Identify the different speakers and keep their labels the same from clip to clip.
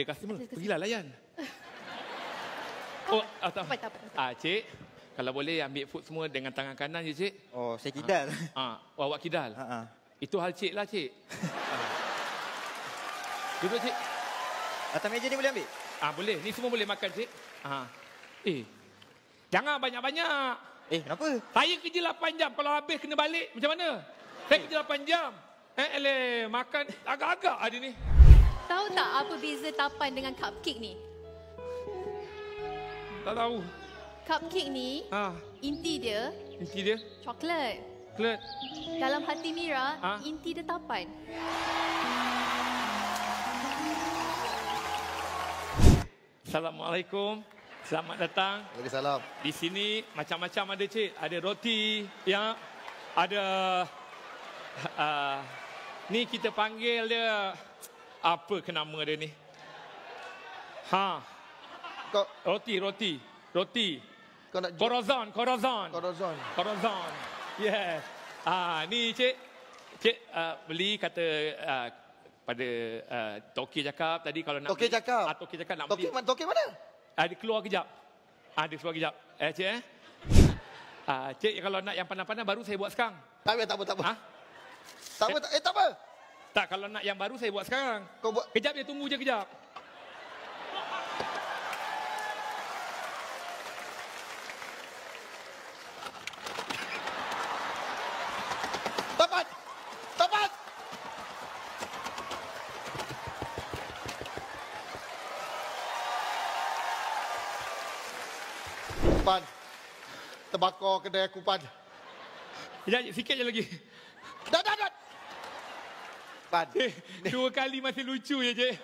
Speaker 1: customer. Pergilah layan. Oh, tak apa. Cik, kalau boleh ambil food semua dengan tangan kanan je, cik.
Speaker 2: Oh, saya kidal.
Speaker 1: Awak kidal. Itu hal cik lah, cik. Duduk, cik.
Speaker 2: Atas meja ni boleh ambil?
Speaker 1: Boleh. Ni semua boleh makan, cik. Jangan banyak-banyak.
Speaker 2: Kenapa?
Speaker 1: Saya kerja 8 jam. Kalau habis kena balik, macam mana? Saya kerja 8 jam. Makan agak-agak ada ni.
Speaker 3: Tahu tak apa beza tapan dengan cupcake ni?
Speaker 1: Tak tahu.
Speaker 3: Cupcake ni, inti dia coklat.
Speaker 1: Coklat.
Speaker 3: Dalam hati Mira, inti dia tapan.
Speaker 1: Assalamualaikum. Selamat datang.
Speaker 2: Waalaikumsalam.
Speaker 1: Di sini macam-macam ada, cik. Ada roti, ya. Ada ni kita panggil dia apa ke nama dia ni? Roti.
Speaker 2: Kau nak
Speaker 1: Corazon. Yes. Ni cik beli kata pada Toki cakap tadi kalau nak
Speaker 2: Toki cakap?
Speaker 1: Toki cakap nak beli.
Speaker 2: Toki mana?
Speaker 1: Dia keluar kejap. Cik cik kalau nak yang pandai-pandai baru saya buat sekarang.
Speaker 2: Tak apa. Tak apa.
Speaker 1: Tak, kalau nak yang baru saya buat sekarang.
Speaker 2: Kau buat.
Speaker 1: Kejap dia, tunggu je kejap.
Speaker 2: Tapat. Pan. Terbakar kedai aku, Pan.
Speaker 1: Kejap, sikit je lagi.
Speaker 2: Dah. Pan.
Speaker 1: 2 kali masih lucu je, cik.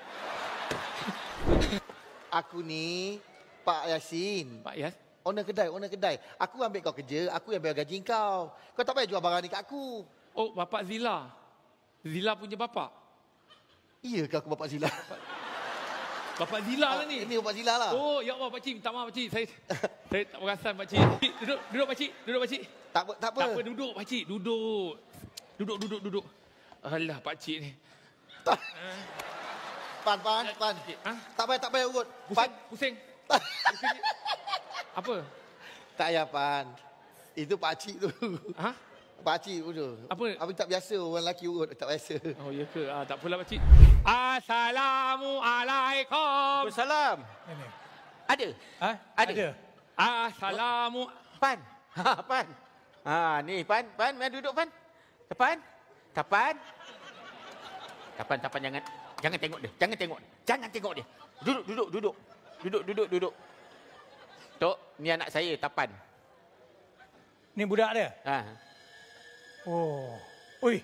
Speaker 2: Aku ni Pak Yasin.
Speaker 1: Pak Yas?
Speaker 2: Owner kedai. Aku ambil kau kerja, aku yang bayar gaji kau. Kau tak payah jual barang ni kat aku.
Speaker 1: Oh, bapak Zila. Zila punya bapak?
Speaker 2: Iyakah aku bapak Zila?
Speaker 1: Bapak Zila lah ni.
Speaker 2: Ini bapak Zila lah.
Speaker 1: Oh, ya Allah, pakcik. Minta maaf, pakcik. Saya tak perasan, pakcik. Duduk, pakcik.
Speaker 2: Tak apa.
Speaker 1: Duduk, pakcik. Duduk. Alah, pakcik ni.
Speaker 2: Pan. Tak payah urut.
Speaker 1: Pusing. Apa?
Speaker 2: Tak payah, Pan. Itu pakcik tu. Pakcik tu.
Speaker 1: Apa?
Speaker 2: Aku tak biasa orang lelaki urut. Tak biasa.
Speaker 1: Oh, ya ke? Tak apalah, pakcik. Assalamualaikum.
Speaker 4: Waalaikumsalam. Ada? Ada.
Speaker 1: Assalamu.
Speaker 4: Pan. Pan. Ni Pan, mari duduk Pan. Tapan, jangan tengok dia. Jangan tengok dia. Duduk. Tok, ni anak saya, Tapan.
Speaker 5: Ni budak dia? Oh. Ui.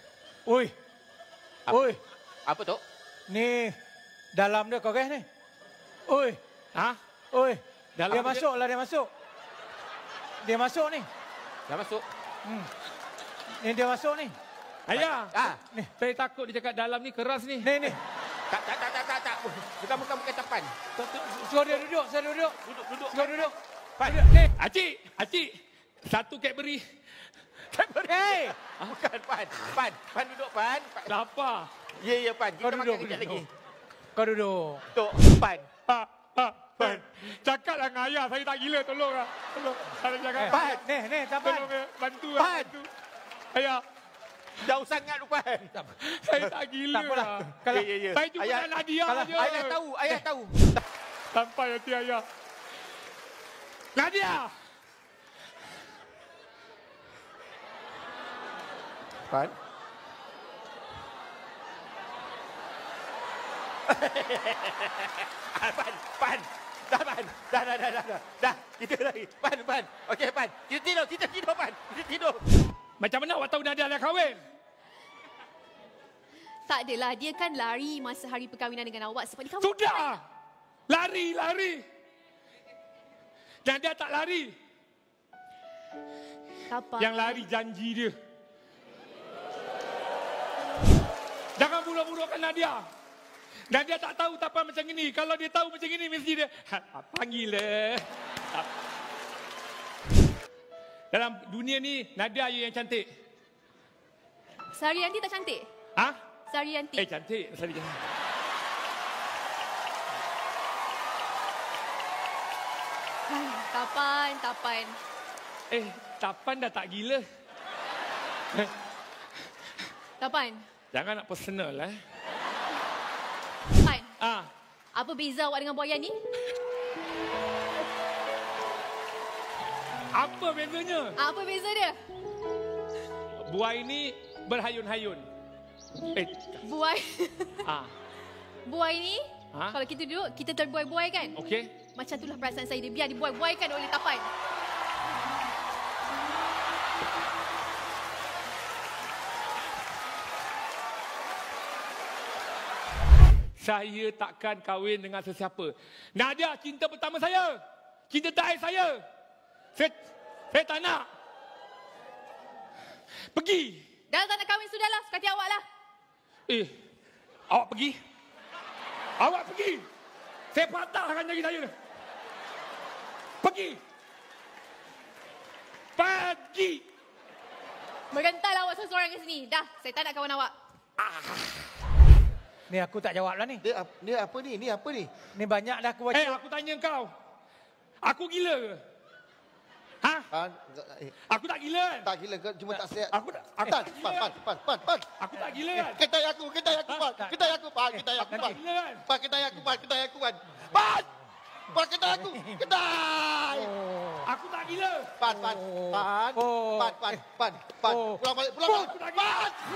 Speaker 4: Apa, Tok?
Speaker 5: Ni dalam dia kau ni. Ui.
Speaker 1: Dalam
Speaker 5: dia masuk. Dia masuk ni.
Speaker 4: Dah masuk.
Speaker 5: Ni dia masuk ni.
Speaker 1: Ayah. Ni. Saya takut dia cakap dalam ni keras ni.
Speaker 5: Ni.
Speaker 4: Tak. Bukan Tapan.
Speaker 5: Suruh dia duduk.
Speaker 4: Duduk.
Speaker 5: Pan. Ni.
Speaker 1: Acik. Satu Cadbury.
Speaker 5: Hey.
Speaker 4: Bukan Pan. Pan duduk Pan.
Speaker 1: Lapar.
Speaker 4: Ya Pan. Kita makan kejap lagi.
Speaker 5: Kau duduk.
Speaker 4: Tok, Pan.
Speaker 1: Pan. Cakaplah dengan ayah. Saya tak gila. Tolong. Saya cakap.
Speaker 5: Pan. Ni, Tapan.
Speaker 1: Tolong, bantu.
Speaker 4: Pan.
Speaker 1: Ayah.
Speaker 4: Jauh sangat tu Pan.
Speaker 1: Saya tak gila.
Speaker 5: Tak apalah. Kalau
Speaker 1: saya cuma nak Nadia je.
Speaker 4: Ayah tahu.
Speaker 1: Sampai hati ayah. Nadia.
Speaker 4: Pan. Pan. Dah. Kita lagi. Pan. Okey, Pan. Kita tidur, Pan. Kita tidur.
Speaker 1: Macam mana awak tahu Nadia dah kahwin?
Speaker 3: Tak adalah, dia kan lari masa hari perkahwinan dengan awak sebab dia kahwin.
Speaker 1: Sudah! Lari! Nadia tak lari.
Speaker 3: Tapan.
Speaker 1: Yang lari janji dia. Jangan buruk-burukkan Nadia. Nadia tak tahu Tapan macam ini. Kalau dia tahu macam ini, mesti dia panggil lah. Dalam dunia ni, Nadia yang cantik.
Speaker 3: Sarianti tak cantik?
Speaker 1: Ha?
Speaker 3: Sarianti.
Speaker 1: Cantik. Sorry, cantik.
Speaker 3: Tapan.
Speaker 1: Tapan dah tak gila.
Speaker 3: Tapan.
Speaker 1: Jangan nak personal
Speaker 3: Tapan. Apa beza awak dengan buaya ni?
Speaker 1: Apa bezanya?
Speaker 3: Apa beza dia?
Speaker 1: Buai ni berhayun-hayun.
Speaker 3: Buai. Buai ni,
Speaker 1: Ha?
Speaker 3: kalau kita duduk, kita terbuai-buai kan?
Speaker 1: Okey.
Speaker 3: Macam itulah perasaan saya. Dia biar dibuai-buaikan oleh Tapan.
Speaker 1: Saya takkan kahwin dengan sesiapa. Nadia cinta pertama saya. Cinta terakhir saya. Saya tak nak. Pergi.
Speaker 3: Dah tak nak kahwin, sudahlah. Suka hati awak lah.
Speaker 1: Awak pergi. Awak pergi. Saya patahkan jari saya. Pergi. Pergi.
Speaker 3: Merental awak seorang-seorang ke sini. Dah, saya tak nak kawan awak.
Speaker 5: Ni aku tak jawab lah ni.
Speaker 2: Dia apa ni? Ni apa ni?
Speaker 5: Ni banyak dah aku baca.
Speaker 1: Aku tanya kau. Aku gila ke? Ha? Aku tak gila kan?
Speaker 2: Tak gila, cuma tak sihat.
Speaker 1: Aku tak gila kan?
Speaker 2: Pan.
Speaker 1: Aku tak gila kan?
Speaker 2: Kedai aku, Pan. Kedai aku, Pan.
Speaker 1: Aku tak gila kan?
Speaker 2: Pan, kedai aku, Pan. Pan! Pan, kedai aku. Kedai!
Speaker 1: Aku tak gila.
Speaker 2: Pan. Pulang balik.
Speaker 1: Aku tak gila.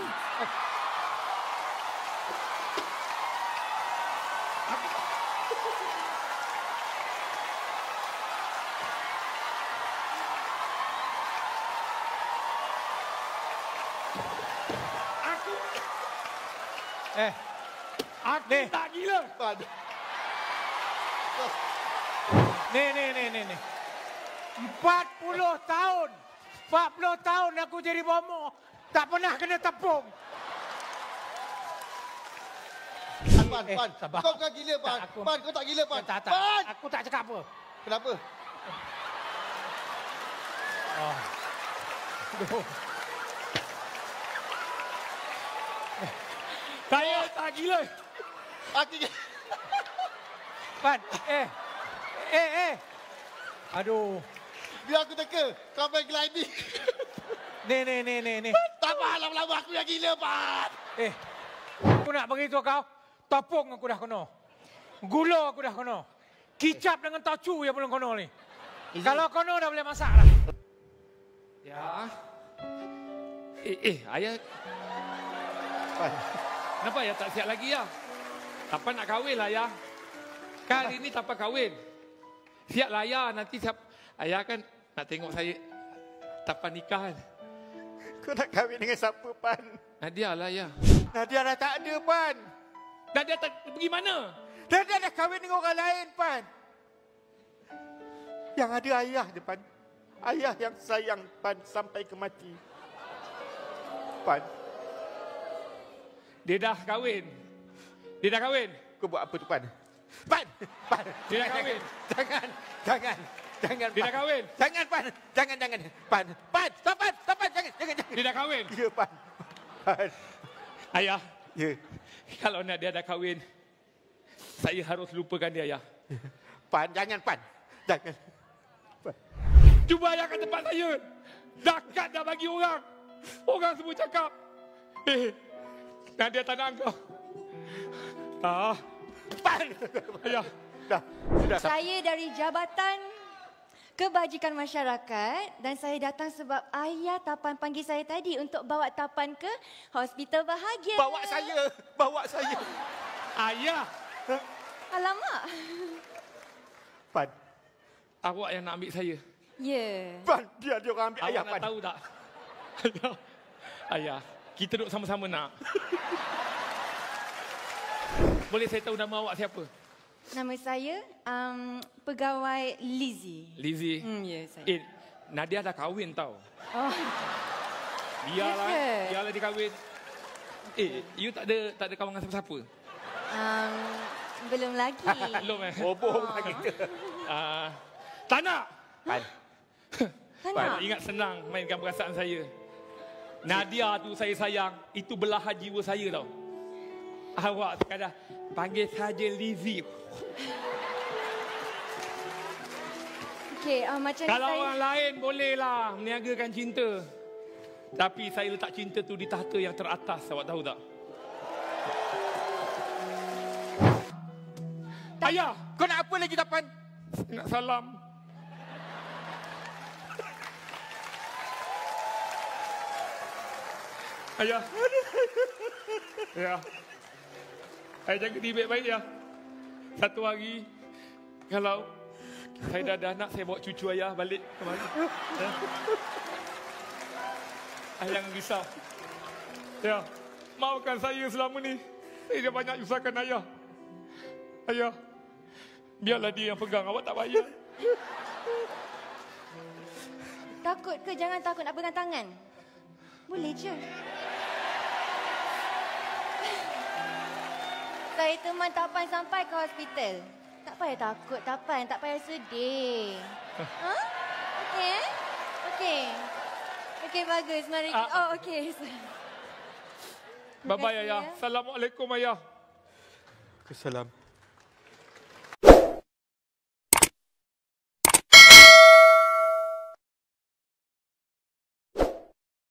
Speaker 1: Aku
Speaker 5: Ni.
Speaker 1: tak gila.
Speaker 2: Pan.
Speaker 5: Ni. 40 tahun. 40 tahun aku jadi bomoh. Tak pernah kena tepung.
Speaker 2: Pan.
Speaker 5: sabar.
Speaker 2: Kau kan gila, Pan.
Speaker 5: Tak, aku-
Speaker 2: Pan, kau tak gila, Pan.
Speaker 5: Tak.
Speaker 2: Pan!
Speaker 5: Aku tak cakap apa.
Speaker 2: Kenapa?
Speaker 1: Saya tak gila.
Speaker 2: Aku
Speaker 5: Pan, Aduh.
Speaker 2: biar aku teka. Kau main gliding.
Speaker 5: Ni.
Speaker 2: Tak apa, lama-lama aku yang gila, Pan.
Speaker 5: Aku nak beritahu kau. Topong aku dah kena. Gula aku dah kena. Kicap dengan tocu yang belum kena ni. Kalau kena dah boleh masak lah.
Speaker 1: Ya. Ayah.
Speaker 2: Pan.
Speaker 1: Kenapa ayah tak siap lagi ya? Tapan nak kahwin lah ya. Kali ini Tapan kahwin. Siap lah ya. Nanti siap. Ayah kan nak tengok saya Tapan nikah kan.
Speaker 4: Kau nak kahwin dengan siapa, Pan?
Speaker 1: Nadia lah ya.
Speaker 4: Nadia dah tak ada, Pan.
Speaker 1: Nadia tak pergi mana?
Speaker 4: Nadia dah kahwin dengan orang lain, Pan. Yang ada ayah dia, Pan. Ayah yang sayang, Pan, sampai ke mati. Pan,
Speaker 1: Dia dah kahwin. Dia dah kahwin.
Speaker 4: kau buat apa tu, Pan? Pan!
Speaker 1: Dia dah kahwin.
Speaker 4: Jangan,
Speaker 1: Dia
Speaker 4: Pan.
Speaker 1: dah kahwin.
Speaker 4: Jangan, Pan. Jangan. Pan, stop, jangan.
Speaker 1: Dia dah kahwin.
Speaker 4: Ya, Pan. Pan.
Speaker 1: Ayah,
Speaker 4: Ya.
Speaker 1: kalau Nadia dah kahwin, saya harus lupakan dia ayah.
Speaker 4: Pan, jangan, Pan. Jangan.
Speaker 1: Cuba ayah kat tempat saya. Zakat dah bagi orang. Orang semua cakap. Nadia tak nak engkau.
Speaker 4: Pan!
Speaker 1: Ayah.
Speaker 4: Dah.
Speaker 6: Saya dari Jabatan Kebajikan Masyarakat dan saya datang sebab ayah Tapan panggil saya tadi untuk bawa Tapan ke hospital bahagia.
Speaker 4: Bawa saya.
Speaker 1: Ayah.
Speaker 6: Alamak.
Speaker 4: Pan,
Speaker 1: Awak yang nak ambil saya.
Speaker 6: Ya.
Speaker 4: Pan, biar dia orang ambil
Speaker 1: Awak
Speaker 4: ayah,
Speaker 1: nak
Speaker 4: Pan.
Speaker 1: tahu tak? Ayah. Kita duduk sama-sama nak. Boleh saya tahu nama awak siapa?
Speaker 6: Nama saya Pegawai Lizzie.
Speaker 1: Lizzie.
Speaker 6: Ya, saya.
Speaker 1: Nadia dah kahwin tau.
Speaker 6: Oh,
Speaker 1: Biarlah.
Speaker 6: Ya ke?
Speaker 1: Biarlah dia kahwin. You tak ada kawan dengan siapa-siapa?
Speaker 6: belum lagi.
Speaker 1: Belum
Speaker 4: Bohong lah kita.
Speaker 1: Tak nak.
Speaker 4: Pan,
Speaker 6: Mana?
Speaker 1: Ingat senang mainkan perasaan saya. Nadia tu saya sayang. Itu belahan jiwa saya tau. Awak sekadar panggil saja Lizzie.
Speaker 6: Okey, macam
Speaker 1: Kalau
Speaker 6: saya...
Speaker 1: orang lain bolehlah meniagakan cinta. Tapi saya letak cinta tu di tahta yang teratas. Awak tahu tak?
Speaker 4: Ayah, kau nak apa lagi Tapan?
Speaker 1: Saya nak salam. Ayah. Ya. Ayah jaga diri baik-baik ya. Satu hari, kalau saya dah ada anak, saya bawa cucu ayah balik kemari. Ya. Ayah jangan risau. Ya. Maafkan saya selama ni. Saya dah banyak usahakan ayah. Ayah. Biarlah dia yang pegang, awak tak payah.
Speaker 6: Takut ke? Jangan takut nak pegang tangan. Boleh je. Saya teman Tapan sampai ke hospital. Tak payah takut, Tapan. Tak payah sedih. Ha? Okey? Okey. Okey, bagus. Mari. Oh, okey.
Speaker 1: Bye-bye ayah. Assalamualaikum ayah.
Speaker 4: Kesalam.